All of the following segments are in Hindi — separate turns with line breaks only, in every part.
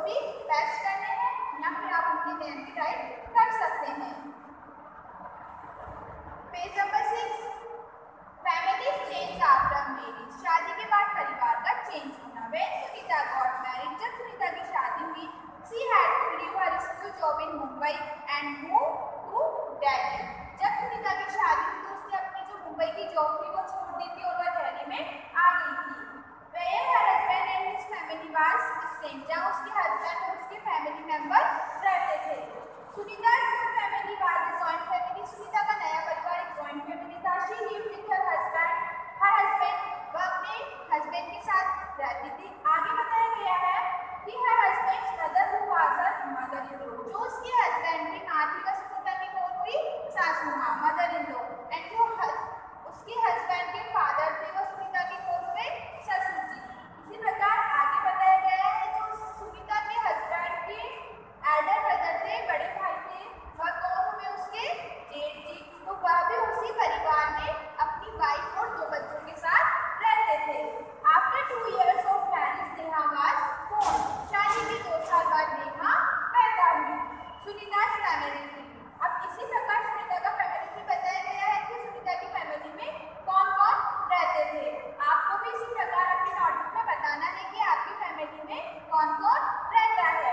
भी टेस्ट करने हैं या फिर आप उनके नेम भी राइट कर सकते हैं। Page number 6, family change after marriage, शादी के बाद परिवार का चेंज होना। व्हेन सुनीता गॉट मैरिड, जब सुनीता की शादी हुई, she had to leave her school job in Mumbai and move to Delhi. जब सुनीता की शादी हुई तो उसने अपनी जो मुंबई की जॉब थी वो छोड़ दी थी और वह दिल्ली में आ गई थी। Where her husband and his family was staying, जहाँ उसके हस्बैंड और उसके फैमिली मेंबर रहते थे। सुनीता's new family was a joint family, Sunita का नया परिवार एक जॉइंट फैमिली था। She lived with her husband, वह अपने हस्बैंड के साथ रहती थी। आगे बताया गया है कि her husband's mother who was her mother-in-law, जो उसके हस्बैंड की माँ थी वह सुनीता की कौन हुई? सासू माँ, मदर-इन-लॉ। एंड जो उसके हस्बैंड के फादर थे वह सुनीता के कौन हुए? ससुर जी। इसी प्रकार आगे बताया गया है जो सुनीता के हस्बैंड के एल्डर ब्रदर थे, बड़े भाई थे, वह कौन हुए? उसके जेठ जी। तो वह भी उसी परिवार में अपनी वाइफ और 2 बच्चों के साथ रहते थे। After 2 years of marriage, Neha was born, शादी के 2 साल बाद नेहा पैदा हुई। सुनीता's family tree, अब इसी प्रकार सुनीता का फैमिली ट्री बताया गया है कि सुनीता की फैमिली में कौन कौन रहते थे। आपको भी इसी प्रकार अपनी नोटबुक में बताना है कि आपकी फैमिली में कौन कौन रहता है।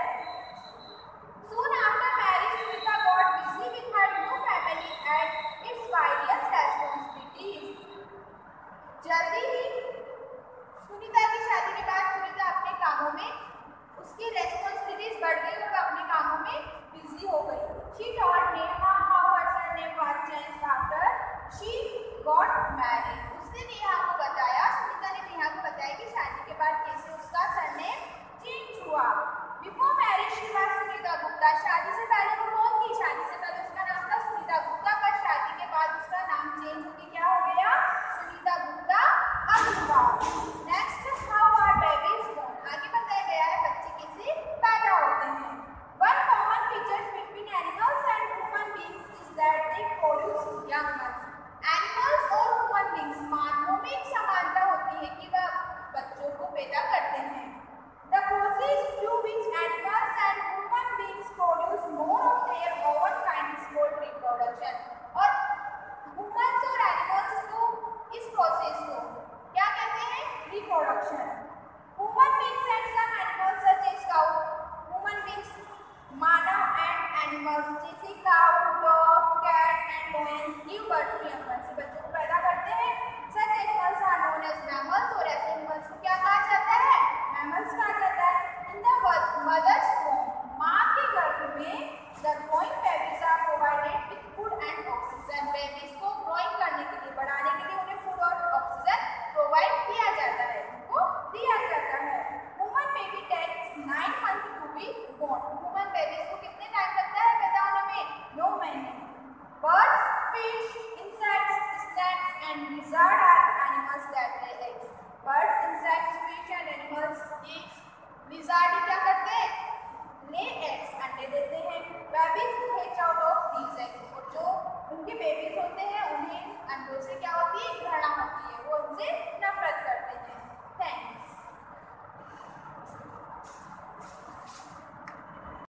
Soon after marriage, Sunita got busy with her new family and its various responsibilities. जल्दी ही सुनीता की शादी के बाद सुनीता अपने कामों में उसकी रेस्पॉन्सिबिलिटीज बढ़ गई और वह अपने कामों में बिजी हो गई। She told Neha how her surname was changed after she got married. उसने नेहा को बताया, सुनीता ने नेहा को बताया कि शादी के बाद कैसे उसका सरनेम चेंज हुआ। Before marriage she was Sunita Gupta, शादी से पहले वो कौन थी? शादी से पहले उसका नाम था सुनीता गुप्ता, पर शादी के बाद उसका नाम चेंज होकर क्या हो गया? Sunita Gupta Agarwal. Next, how are babies born, आगे बताया गया है बच्चे कैसे पैदा होते हैं। One common feature between animals and human beings is that they produce young ones. Animals और human beings, मानवों में एक समानता होती है कि वह बच्चों को पैदा करते हैं। The process through which animals and human beings produce more of their own kind is called reproduction. और humans और animals को इस प्रोसेस को क्या कहते हैं? Reproduction. Human beings and some animals such as cow, human beings मानव and animals जैसे cow, dog, cat and lions give birth to young ones, बच्चों को पैदा करते हैं। Such animals are known as mammals, और ऐसे animals को क्या कहा जाता है? mammals कहा जाता है। In the mother's womb, माँ के गर्भ में the growing babies are provided with food and oxygen. Babies को growing करने के लिए, बढ़ाने के लिए उन्हें food और oxygen प्रोवाइड किया जाता है, उनको दिया जाता है। Human baby takes 9 months to be born. Human babies को कितने टाइम लगता है पैदा होने में? 9 महीने। Birds, fish, insects, snakes and lizards are animals that lay eggs. Birds, insects, fish and animals, eggs